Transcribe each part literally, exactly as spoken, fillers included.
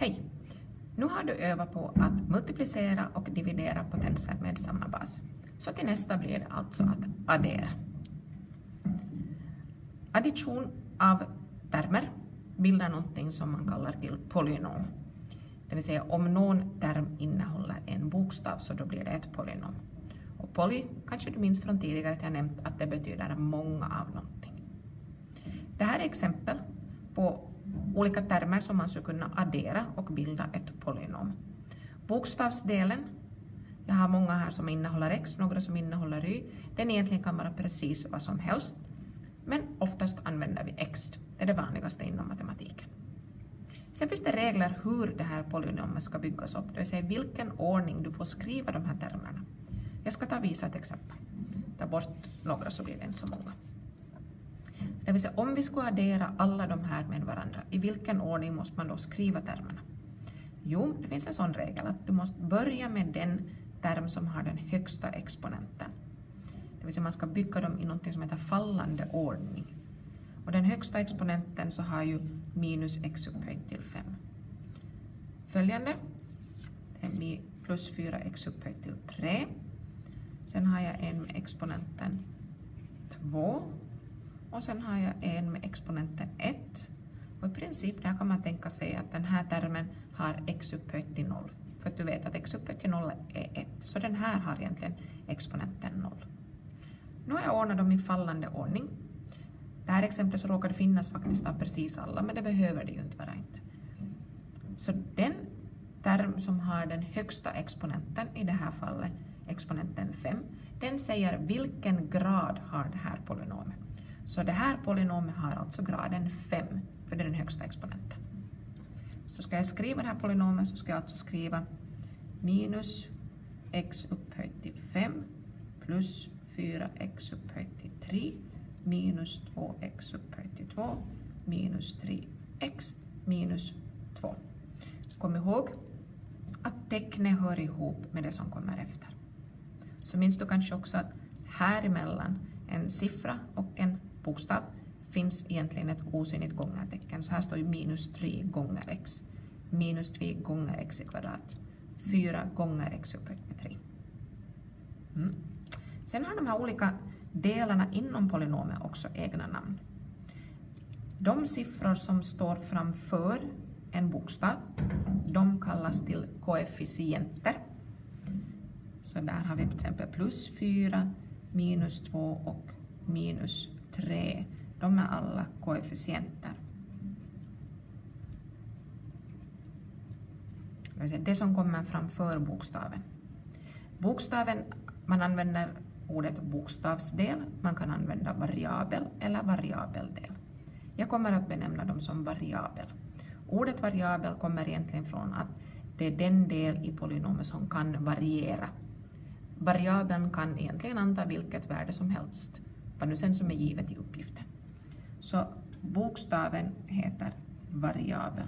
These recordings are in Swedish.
Hej! Nu har du övat på att multiplicera och dividera potenser med samma bas. Så till nästa blir det alltså att addera. Addition av termer bildar någonting som man kallar till polynom. Det vill säga om någon term innehåller en bokstav så då blir det ett polynom. Och poly, kanske du minns från tidigare att jag nämnt att det betyder många av någonting. Det här är exempel på olika termer som man skulle kunna addera och bilda ett polynom. Bokstavsdelen, jag har många här som innehåller x, några som innehåller y. Den egentligen kan vara precis vad som helst, men oftast använder vi x. Det är det vanligaste inom matematiken. Sen finns det regler hur det här polynomet ska byggas upp, det vill säga vilken ordning du får skriva de här termerna. Jag ska ta och visa ett exempel. Ta bort några så blir det inte så många. Det vill säga om vi ska addera alla de här med varandra, i vilken ordning måste man då skriva termerna? Jo, det finns en sån regel att du måste börja med den term som har den högsta exponenten. Det vill säga man ska bygga dem i något som heter fallande ordning. Och den högsta exponenten så har ju minus x upphöjt till fem. Följande, det blir plus fyra x upphöjt till tre. Sen har jag en med exponenten två. Och sen har jag en med exponenten ett. Och i princip där kan man tänka sig att den här termen har x upphöjt till noll. För att du vet att x upphöjt till noll är ett. Så den här har egentligen exponenten noll. Nu har jag ordnat dem i fallande ordning. Det här exemplet så råkar det finnas faktiskt av precis alla, men det behöver det ju inte vara inte. Så den term som har den högsta exponenten, i det här fallet exponenten fem, den säger vilken grad har det här polynomet. Så det här polynomet har alltså graden fem, för det är den högsta exponenten. Så ska jag skriva det här polynomet så ska jag alltså skriva minus x upphöjt till fem plus fyra x upphöjt till tre minus två x upphöjt till två minus tre x minus två. Kom ihåg att tecknet hör ihop med det som kommer efter. Så minns du kanske också att här emellan en siffra och en bokstav finns egentligen ett osynligt gångertecken. Så här står ju minus tre gånger x. Minus tre gånger x i kvadrat. fyra gånger x upphöjt med tre. Mm. Sen har de här olika delarna inom polynomet också egna namn. De siffror som står framför en bokstav, de kallas till koefficienter. Så där har vi till exempel plus fyra, minus två och minus tre. De är alla koefficienter. Det som kommer framför bokstaven. Bokstaven, man använder ordet bokstavsdel, man kan använda variabel eller variabeldel. Jag kommer att benämna dem som variabel. Ordet variabel kommer egentligen från att det är den del i polynomet som kan variera. Variabeln kan egentligen anta vilket värde som helst, vad nu sen som är givet i uppgiften. Så bokstaven heter variabel.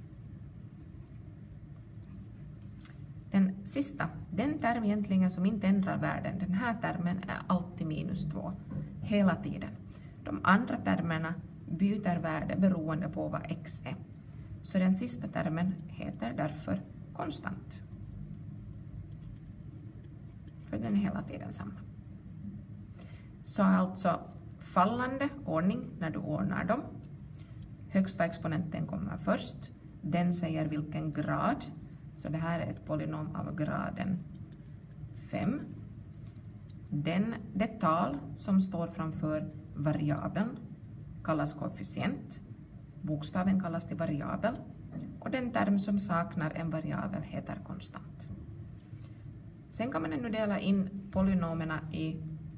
Den sista, den term egentligen som inte ändrar värden, den här termen är alltid minus två, hela tiden. De andra termerna byter värde beroende på vad x är. Så den sista termen heter därför konstant. För den är hela tiden samma. Så alltså fallande ordning när du ordnar dem. Högsta exponenten kommer först. Den säger vilken grad. Så det här är ett polynom av graden fem. Den, det tal som står framför variabeln kallas koefficient. Bokstaven kallas till variabel. Och den term som saknar en variabel heter konstant. Sen kan man nu dela in polynomerna i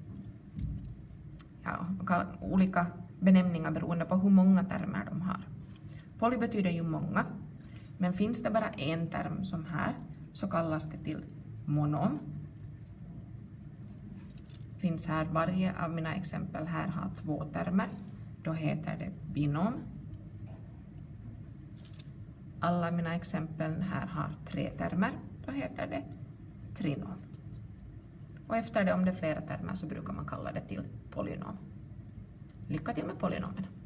ja, olika benämningar beroende på hur många termer de har. Poly betyder ju många, men finns det bara en term som här så kallas det till monom. Finns här varje av mina exempel här har två termer, då heter det binom. Alla mina exempel här har tre termer, då heter det trinom. Och efter det, om det är flera termer, så brukar man kalla det till polynom. Lycka till med polynomerna!